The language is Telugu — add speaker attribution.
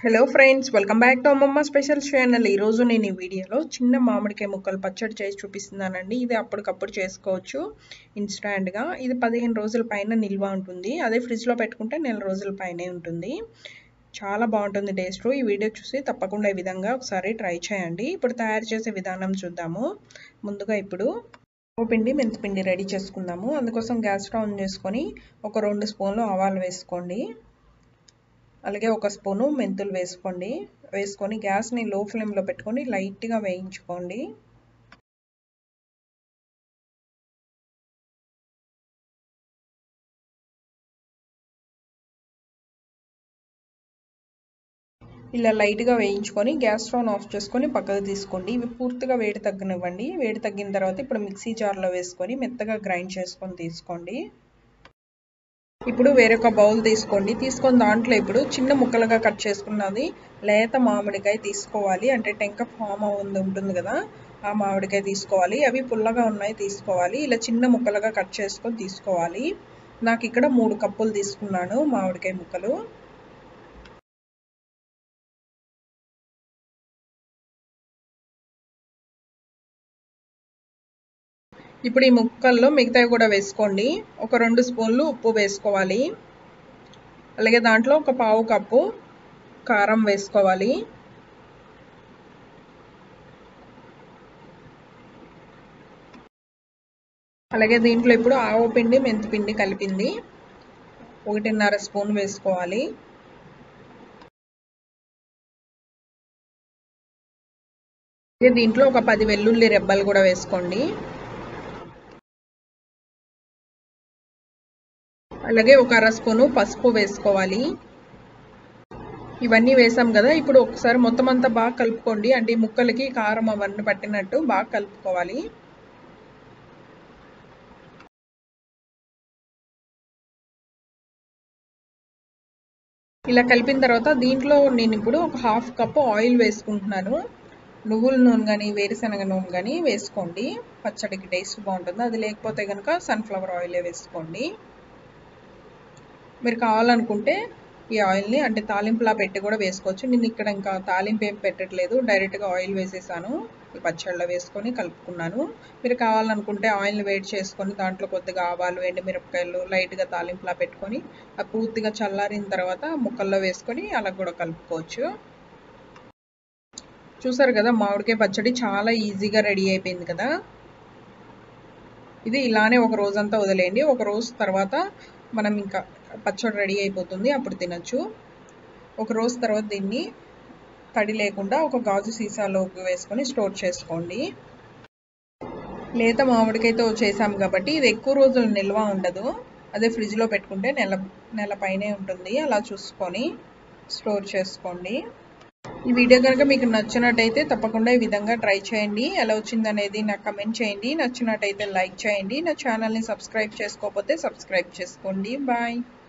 Speaker 1: Hello friends, welcome back to అమ్మమ్మ స్పెషల్ ఛానల్. ఈరోజు నేను ఈ వీడియోలో చిన్న మామిడికాయ ముక్కలు పచ్చడి చేసి చూపిస్తున్నానండి. ఇది అప్పటికప్పుడు చేసుకోవచ్చు ఇన్స్టాంట్గా. ఇది 15 రోజుల పైన నిల్వ ఉంటుంది. అదే ఫ్రిడ్జ్లో పెట్టుకుంటే నెల రోజుల పైనే ఉంటుంది. చాలా బాగుంటుంది టేస్ట్. ఈ వీడియో చూసి తప్పకుండా ఈ విధంగా ఒకసారి ట్రై చేయండి. ఇప్పుడు తయారు చేసే విధానం చూద్దాము. ముందుగా ఇప్పుడు పిండి మెంతిపిండి రెడీ చేసుకుందాము. అందుకోసం గ్యాస్ స్టవ్ ఆన్ చేసుకొని ఒక 2 స్పూన్లు ఆవాలు వేసుకోండి. అలాగే ఒక స్పూను మెంతులు వేసుకొని గ్యాస్ని లో ఫ్లేమ్లో పెట్టుకొని లైట్గా వేయించుకోండి. ఇలా లైట్గా వేయించుకొని గ్యాస్ స్టవ్ ఆఫ్ చేసుకొని పక్కకు తీసుకోండి. ఇవి పూర్తిగా వేడి తగ్గనివ్వండి. వేడి తగ్గిన తర్వాత ఇప్పుడు మిక్సీ జార్లో వేసుకొని మెత్తగా గ్రైండ్ చేసుకొని తీసుకోండి. ఇప్పుడు వేరొక బౌల్ తీసుకొని దాంట్లో ఇప్పుడు చిన్న ముక్కలుగా కట్ చేసుకున్నది లేత మామిడికాయ తీసుకోవాలి. అంటే టెంక ఫామ్ ఉంటుంది కదా, ఆ మామిడికాయ తీసుకోవాలి. అవి పుల్లగా ఉన్నాయి తీసుకోవాలి. ఇలా చిన్న ముక్కలుగా కట్ చేసుకొని తీసుకోవాలి. నాకు ఇక్కడ 3 కప్పులు తీసుకున్నాను మామిడికాయ ముక్కలు. ఇప్పుడు ఈ ముక్కల్లో మిగతావి కూడా వేసుకోండి. ఒక 2 స్పూన్లు ఉప్పు వేసుకోవాలి. అలాగే దాంట్లో ఒక పావు కప్పు కారం వేసుకోవాలి. అలాగే దీంట్లో ఇప్పుడు ఆవు పిండి మెంతిపిండి కలిపింది 1.5 స్పూన్ వేసుకోవాలి. దీంట్లో ఒక 10 వెల్లుల్లి రెబ్బలు కూడా వేసుకోండి. అలాగే ఒక 1/2 స్పూను పసుపు వేసుకోవాలి. ఇవన్నీ వేసాం కదా, ఇప్పుడు ఒకసారి మొత్తం అంతా బాగా కలుపుకోండి. అంటే ఈ ముక్కలకి కారం అవన్నీ పట్టినట్టు బాగా కలుపుకోవాలి. ఇలా కలిపిన తర్వాత దీంట్లో నేను ఇప్పుడు ఒక 1/2 కప్పు ఆయిల్ వేసుకుంటున్నాను. నువ్వుల నూనె కానీ వేరుశనగ నూనె కానీ వేసుకోండి. పచ్చడికి టేస్ట్ బాగుంటుంది. అది లేకపోతే కనుక సన్ఫ్లవర్ ఆయిలే వేసుకోండి. మీరు కావాలనుకుంటే ఈ ఆయిల్ని అంటే తాలింపులా పెట్టి కూడా వేసుకోవచ్చు. నేను ఇక్కడ ఇంకా తాలింపు ఏం పెట్టట్లేదు, డైరెక్ట్గా ఆయిల్ వేసేసాను. ఈ పచ్చళ్ళలో వేసుకొని కలుపుకున్నాను. మీరు కావాలనుకుంటే ఆయిల్ని వేడి చేసుకొని దాంట్లో కొద్దిగా ఆవాలు, ఎండుమిరపకాయలు లైట్గా తాలింపులా పెట్టుకొని అది పూర్తిగా చల్లారిన తర్వాత ముక్కల్లో వేసుకొని అలా కూడా కలుపుకోవచ్చు. చూసారు కదా, మామిడికాయ పచ్చడి చాలా ఈజీగా రెడీ అయిపోయింది కదా. ఇది ఇలానే ఒక రోజంతా వదిలేయండి. ఒక రోజు తర్వాత మనం ఇంకా పచ్చడి రెడీ అయిపోతుంది, అప్పుడు తినచ్చు. ఒక రోజు తర్వాత దీన్ని తడి లేకుండా ఒక గాజు సీసాలోకి వేసుకొని స్టోర్ చేసుకోండి. లేత మామిడికాయతో చేసాం కాబట్టి ఇది ఎక్కువ రోజులు నిల్వ ఉండదు. అదే ఫ్రిడ్జ్లో పెట్టుకుంటే నెల పైనే ఉంటుంది. అలా చూసుకొని స్టోర్ చేసుకోండి. ఈ వీడియో కనుక మీకు నచ్చినట్టయితే తప్పకుండా ఈ విధంగా ట్రై చేయండి. ఎలా వచ్చిందనేది నాకు కమెంట్ చేయండి. నచ్చినట్టయితే లైక్ చేయండి. నా ఛానల్ని సబ్స్క్రైబ్ చేసుకోకపోతే సబ్స్క్రైబ్ చేసుకోండి. బాయ్.